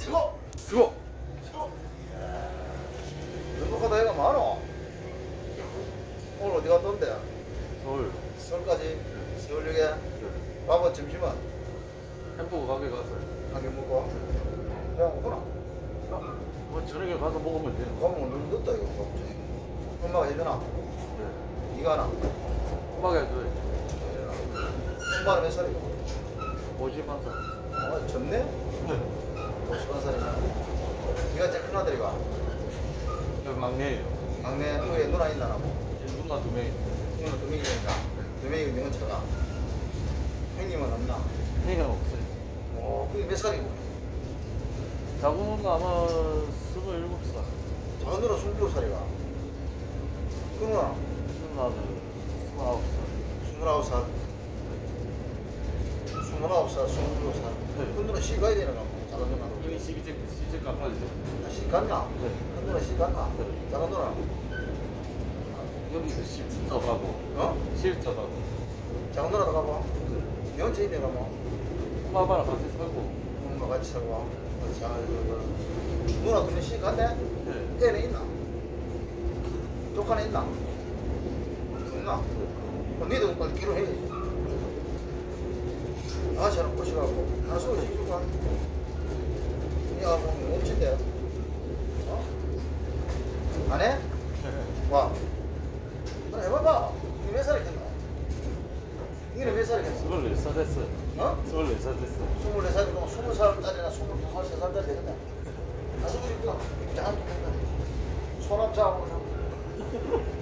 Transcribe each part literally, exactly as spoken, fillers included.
최고! 수고! 최고! 행복하다 애가 많어. 오늘 어디 갔다 온대? 서울. 서울까지? 서울역에? 밥은 점심은? 햄버거 가게 갔어요. 한 개 먹고? 그냥 오구나. 뭐 저녁에 가서 먹으면 돼. 가면 너무 늦다 이거 갑자기. 엄마가 해주나? 네. 네가 하나? 엄마가 해줘요. 엄마는 몇 살이고? 오십만 살. 아 젊네? 네. 오십한 살이나. 네가 제일 큰 아들이가? 여기 막내예요. 막내 후에 누나 있나 나고? 누나 두 명이. 누나 두 명이니까 두 명이 명언차가. 형님은 없나? 형은 없어요. 어 그게 몇 살이고? 작은 누나 아마 스물일곱 살. 작은 누나 스물두 살이가. 그 누나? 누나는 스물아홉 살. 스물아홉 살. 스물아홉 살, 스물두 살. 네. 그 누나 시 가야 되나 봐. 작은 누나도. 이미 시집 시집 갚아야죠. 아, 시 갔나? 네. 큰 누나 시 갔나? 네. 작은 누나? 여기서 십터 가고. 어? 십터 가고. 작은 누나도 가봐. 네. 연체 있네 가봐. 엄마 아빠랑 같이 살고. 엄마 같이 살고. 어, 잘, 그, 누나 근데 시 갔네? 네. 애는 있나? 조카는 있나? 없나? 그럼 니도 빨리 결혼해야지. 아저씨 하나 꼬셔갖고 하나 소개 시켜줄까? 니가 보면 몸친데 어? 안 해? 와 그래 해봐봐. 니 몇 살이겠노? 니는 몇 살이겠노? 스물네 살 됐어요. 어? 스물네 살 됐어. 스물네 살이면 스무 살짜리나 스물두 살, 세 살짜리 되겠네. 다섯 살 있구나. 입장 손합 잡고 그냥.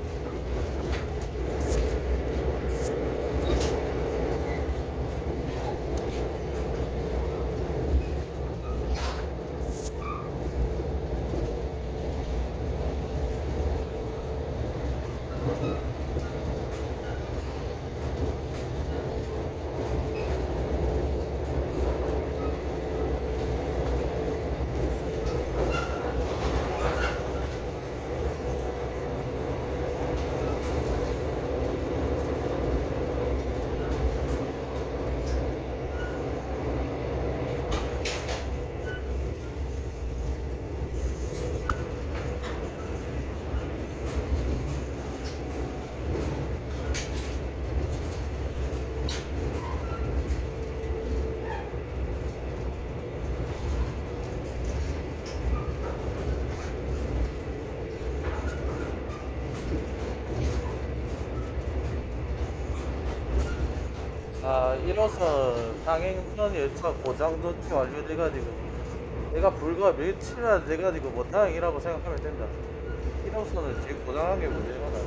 아, 일 호선 상행선 열차 고장 조치 완료돼가지고 내가 불과 며칠이나 돼가지고 뭐 다행이라고 생각하면 된다. 일 호선은 지금 고장한 게 문제가 나.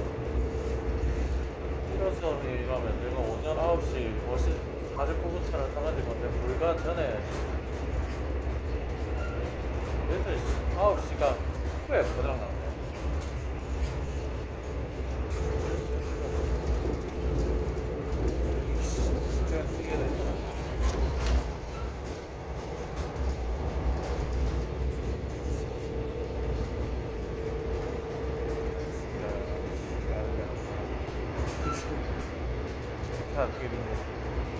일 호선이라면 내가 오전 아홉 시 사십구 분 차를 타가지고 건데 불과 전에 여덟 시, 아홉 시간 후에 고장났네. 자, 그게 있네.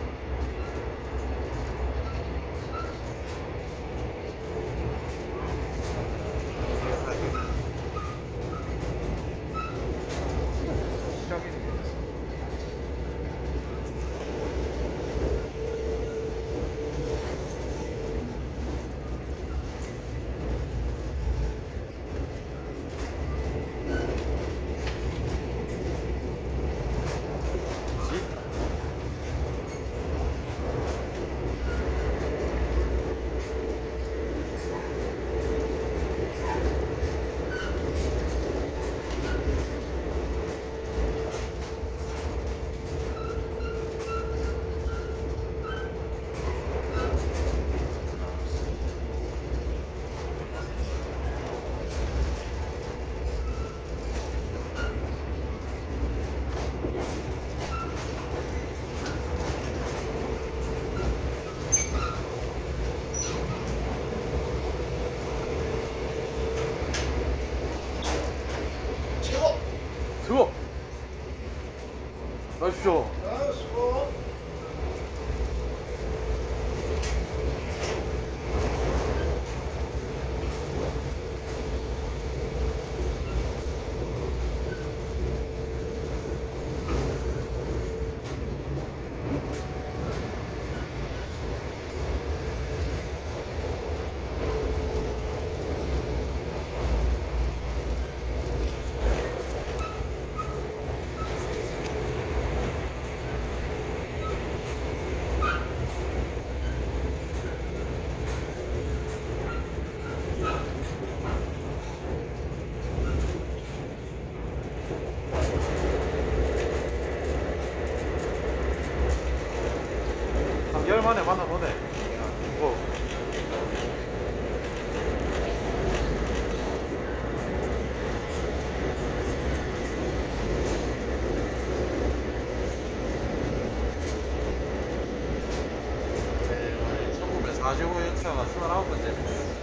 수고! 가십시오. 아, 수고. 오랜만에 만나보네. 뭐. 천구백사십오 년차가 스물아홉 번째.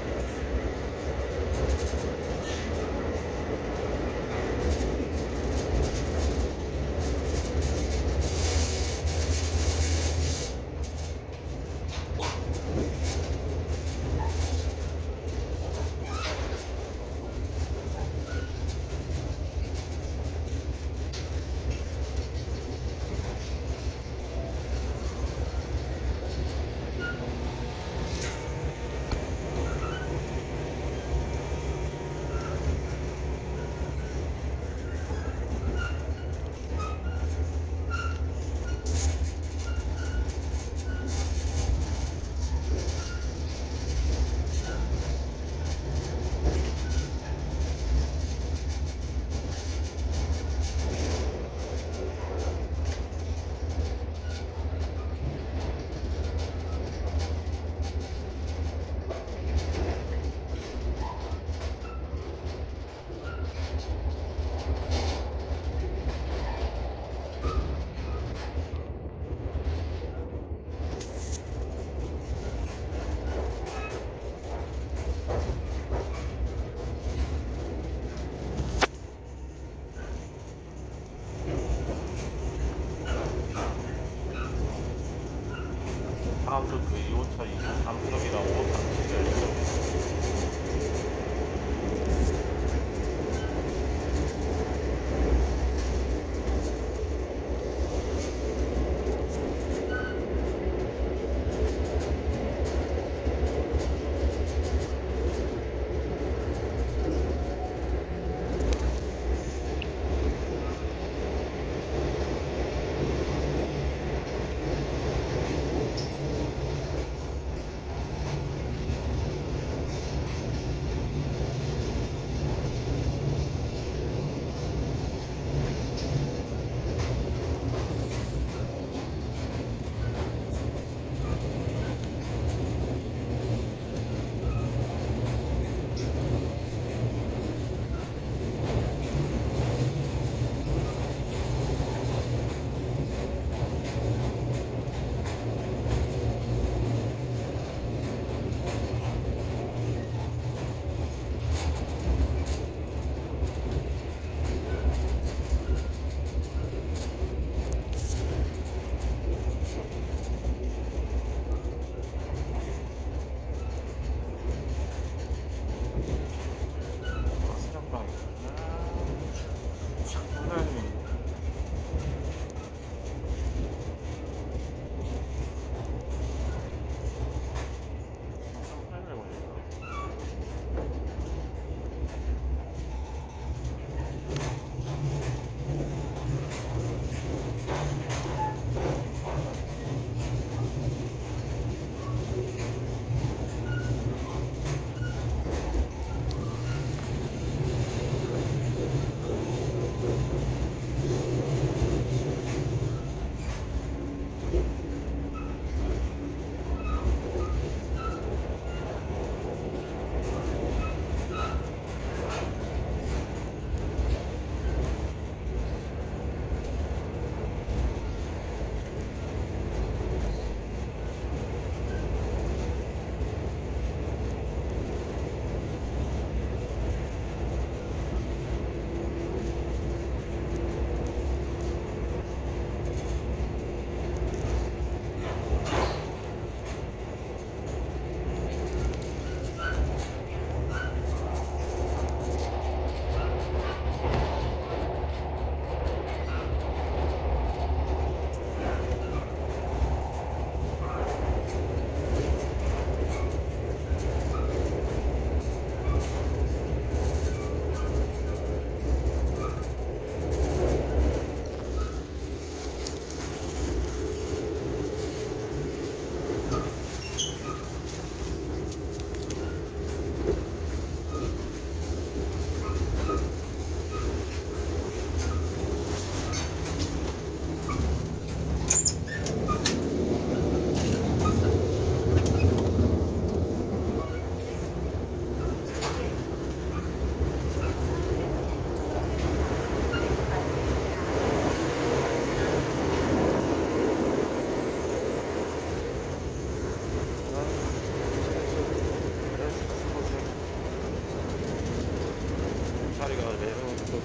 다음 주 그 이 호차 이십삼 석이랑 오십삼 석이랑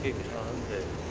있긴 하는데